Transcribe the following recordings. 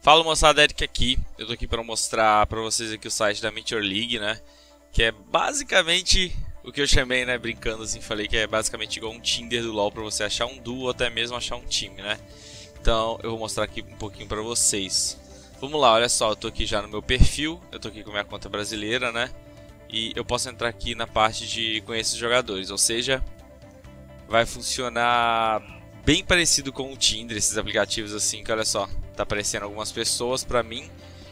Fala moçada, Eric aqui. Eu tô aqui para mostrar para vocês aqui o site da Meteor League, né? Que é basicamente o que eu chamei, né? Brincando assim, falei que é basicamente igual um Tinder do LoL para você achar um duo ou até mesmo achar um time, né? Então eu vou mostrar aqui um pouquinho para vocês. Vamos lá, olha só, eu tô aqui já no meu perfil, eu tô aqui com a minha conta brasileira, né? E eu posso entrar aqui na parte de conhecer os jogadores, ou seja, vai funcionar bem parecido com o Tinder, esses aplicativos assim, que olha só, tá aparecendo algumas pessoas pra mim,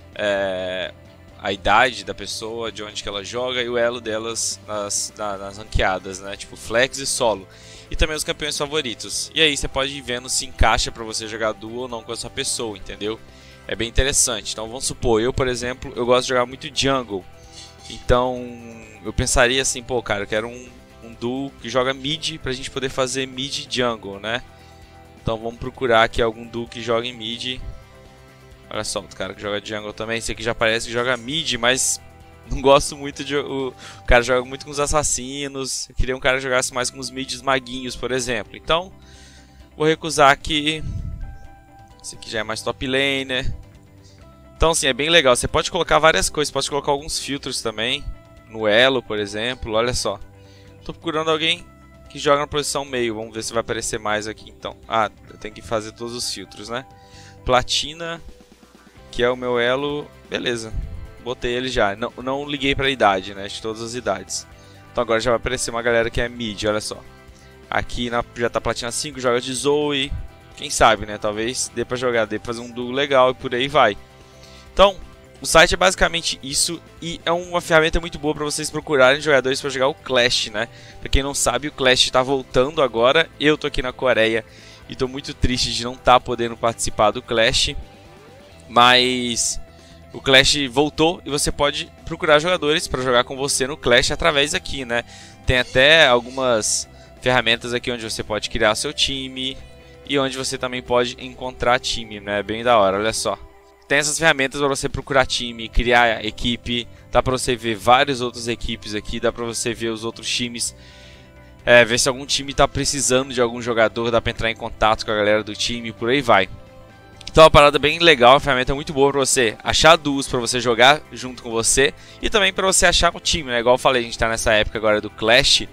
a idade da pessoa, de onde que ela joga e o elo delas nas ranqueadas, né? Tipo flex e solo. E também os campeões favoritos. E aí você pode ir vendo se encaixa pra você jogar duo ou não com essa pessoa, entendeu? É bem interessante. Então vamos supor, eu por exemplo, eu gosto de jogar muito jungle. Então eu pensaria assim, pô cara, eu quero um duo que joga mid pra gente poder fazer mid jungle, né? Então vamos procurar aqui algum duo que joga em mid. Olha só, o cara que joga jungle também. Esse aqui já parece que joga mid, mas não gosto muito de... O cara joga muito com os assassinos. Eu queria um cara que jogasse mais com os mids maguinhos, por exemplo. Então, vou recusar aqui. Esse aqui já é mais top laner. Então, assim, é bem legal. Você pode colocar várias coisas. Pode colocar alguns filtros também. No elo, por exemplo. Olha só. Tô procurando alguém que joga na posição meio. Vamos ver se vai aparecer mais aqui então. Ah, eu tenho que fazer todos os filtros, né? Platina, que é o meu elo. Beleza, botei ele já. Não liguei pra idade, né? De todas as idades. Então agora já vai aparecer uma galera que é mid, olha só. Aqui já tá Platina 5, joga de Zoe. Quem sabe, né? Talvez dê pra jogar, dê pra fazer um duo legal e por aí vai. Então, o site é basicamente isso e é uma ferramenta muito boa para vocês procurarem jogadores para jogar o Clash, né? Para quem não sabe, o Clash está voltando agora. Eu tô aqui na Coreia e tô muito triste de não estar podendo participar do Clash. Mas o Clash voltou e você pode procurar jogadores para jogar com você no Clash através aqui, né? Tem até algumas ferramentas aqui onde você pode criar seu time e onde você também pode encontrar time, né? Bem da hora, olha só. Tem essas ferramentas para você procurar time, criar equipe, dá para você ver várias outras equipes aqui, dá para você ver os outros times, ver se algum time está precisando de algum jogador, dá para entrar em contato com a galera do time, por aí vai. Então é uma parada bem legal, uma ferramenta muito boa para você achar duos para você jogar junto com você e também para você achar um time, né? Igual eu falei, a gente está nessa época agora do Clash,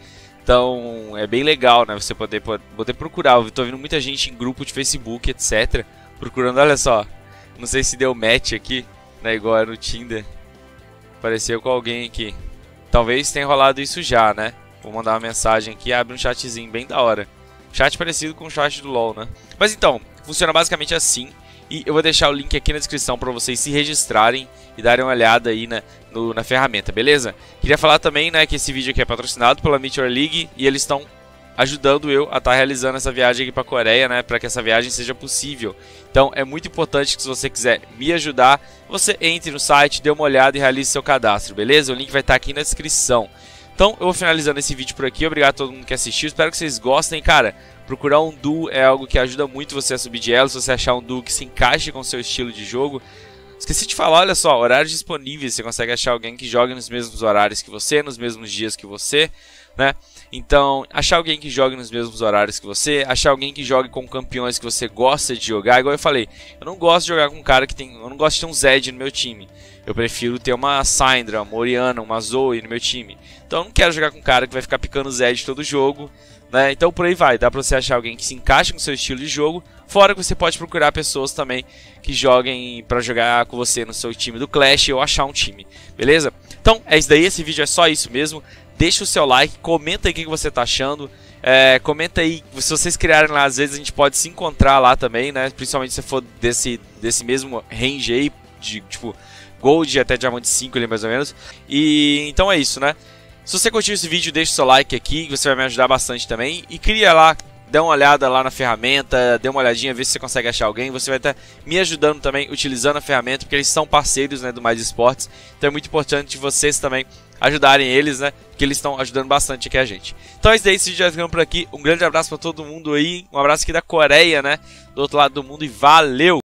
então é bem legal, né? Você poder procurar. Eu tô vendo muita gente em grupo de Facebook, etc, procurando, olha só. Não sei se deu match aqui, né, igual era no Tinder. Apareceu com alguém aqui. Talvez tenha rolado isso já, né? Vou mandar uma mensagem aqui, abre um chatzinho bem da hora. Chat parecido com o chat do LoL, né? Mas então, funciona basicamente assim. E eu vou deixar o link aqui na descrição para vocês se registrarem e darem uma olhada aí na ferramenta, beleza? Queria falar também, né, que esse vídeo aqui é patrocinado pela Meteor League e eles estão ajudando eu a estar realizando essa viagem aqui para a Coreia, né, para que essa viagem seja possível. Então é muito importante que se você quiser me ajudar, você entre no site, dê uma olhada e realize seu cadastro, beleza? O link vai estar aqui na descrição. Então eu vou finalizando esse vídeo por aqui, obrigado a todo mundo que assistiu, espero que vocês gostem, cara. Procurar um duo é algo que ajuda muito você a subir de elo, se você achar um duo que se encaixe com o seu estilo de jogo. Esqueci de falar, olha só, horários disponíveis, você consegue achar alguém que jogue nos mesmos horários que você, nos mesmos dias que você, né? Então, achar alguém que jogue nos mesmos horários que você, achar alguém que jogue com campeões que você gosta de jogar, igual eu falei, eu não gosto de jogar com um cara que tem, eu não gosto de ter um Zed no meu time. Eu prefiro ter uma Syndra, uma Orianna, uma Zoe no meu time. Então eu não quero jogar com um cara que vai ficar picando Zed todo jogo, né? Então por aí vai, dá pra você achar alguém que se encaixe com o seu estilo de jogo. Fora que você pode procurar pessoas também que joguem pra jogar com você no seu time do Clash ou achar um time, beleza? Então é isso daí, esse vídeo é só isso mesmo. Deixa o seu like, comenta aí o que você tá achando. Comenta aí, se vocês criarem lá, às vezes a gente pode se encontrar lá também, né? Principalmente se for desse mesmo range aí, de tipo Gold até Diamante 5 ali mais ou menos. E então é isso, né? Se você curtiu esse vídeo, deixa o seu like aqui, que você vai me ajudar bastante também. E cria lá, dá uma olhada lá na ferramenta, dê uma olhadinha, vê se você consegue achar alguém. Você vai estar me ajudando também, utilizando a ferramenta, porque eles são parceiros, né, do Mais Esportes. Então é muito importante vocês também ajudarem eles, né, porque eles estão ajudando bastante aqui a gente. Então é isso daí, esse vídeo já ficando por aqui. Um grande abraço para todo mundo aí, um abraço aqui da Coreia, né, do outro lado do mundo e valeu!